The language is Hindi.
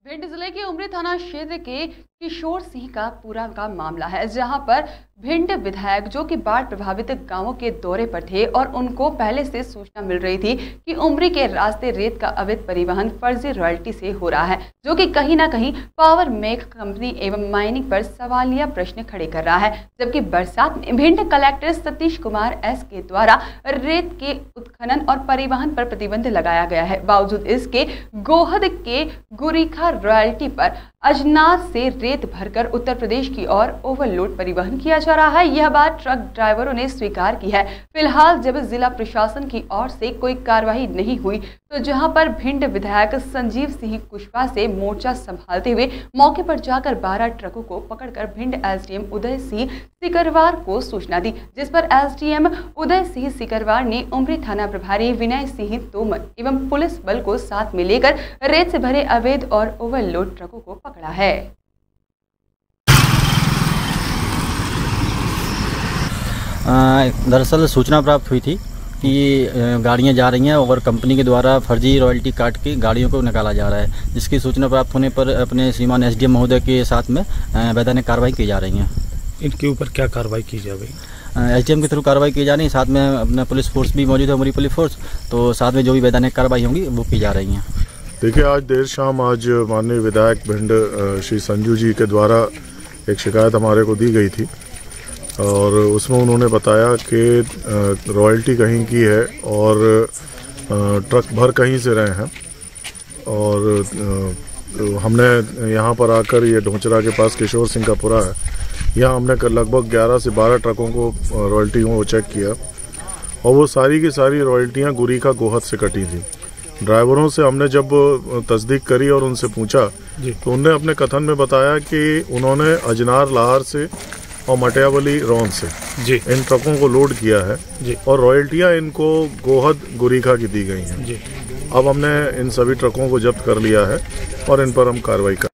भिंड जिले के उमरी थाना क्षेत्र के किशोर सिंह का पूरा का मामला है, जहां पर भिंड विधायक जो कि बाढ़ प्रभावित गांवों के दौरे पर थे और उनको पहले से सूचना मिल रही थी कि उमरी के रास्ते रेत का अवैध परिवहन फर्जी रॉयल्टी से हो रहा है, जो कि कहीं ना कहीं पावर मेक कंपनी एवं माइनिंग पर सवालिया प्रश्न खड़े कर रहा है। जबकि बरसात में भिंड कलेक्टर सतीश कुमार एस के द्वारा रेत के उत्खनन और परिवहन पर प्रतिबंध लगाया गया है। बावजूद इसके गोहद के गुरीखा रॉयल्टी पर अजनार से रेत भरकर उत्तर प्रदेश की ओर ओवरलोड परिवहन किया जा रहा है। यह बात ट्रक ड्राइवरों ने स्वीकार की है। फिलहाल जब जिला प्रशासन की ओर से कोई कार्रवाई नहीं हुई तो जहां पर भिंड विधायक संजीव सिंह कुशवाहा से मोर्चा संभालते हुए मौके पर जाकर 12 ट्रकों को पकड़कर भिंड एसडीएम उदय सिंह सिकरवार को सूचना दी, जिस पर एसडीएम उदय सिंह सिकरवार ने उमरी थाना प्रभारी विनय सिंह तोमर एवं पुलिस बल को साथ में लेकर रेत से भरे अवैध और ओवरलोड ट्रकों को पकड़ा है। दरअसल सूचना प्राप्त हुई थी कि गाड़ियां जा रही हैं और कंपनी के द्वारा फर्जी रॉयल्टी काट के गाड़ियों को निकाला जा रहा है, जिसकी सूचना प्राप्त होने पर अपने श्रीमान एसडीएम महोदय के साथ में वैधानिक कार्रवाई की जा रही है। इनके ऊपर क्या कार्रवाई की जा रही है? एसडीएम के थ्रू कार्रवाई की जा रही है, साथ में अपना पुलिस फोर्स भी मौजूद है, उमरी पुलिस फोर्स, तो साथ में जो भी वैधानिक कार्रवाई होंगी वो की जा रही हैं। देखिए, आज देर शाम माननीय विधायक भिंड श्री संजू जी के द्वारा एक शिकायत हमारे को दी गई थी और उसमें उन्होंने बताया कि रॉयल्टी कहीं की है और ट्रक भर कहीं से रहे हैं और हमने यहाँ पर आकर ये ढोंचरा के पास किशोर सिंह का पुरा है, यहाँ हमने लगभग 11 से 12 ट्रकों को रॉयल्टियों को चेक किया और वो सारी की सारी रॉयल्टियाँ गुरीखा गोहद से कटी थी। ड्राइवरों से हमने जब तस्दीक करी और उनसे पूछा तो उन्होंने अपने कथन में बताया कि उन्होंने अजनार लाहौर से और मटियावली रौन से इन ट्रकों को लोड किया है और रॉयल्टियां इनको गोहद गुरीखा की दी गई हैं। अब हमने इन सभी ट्रकों को जब्त कर लिया है और इन पर हम कार्रवाई कर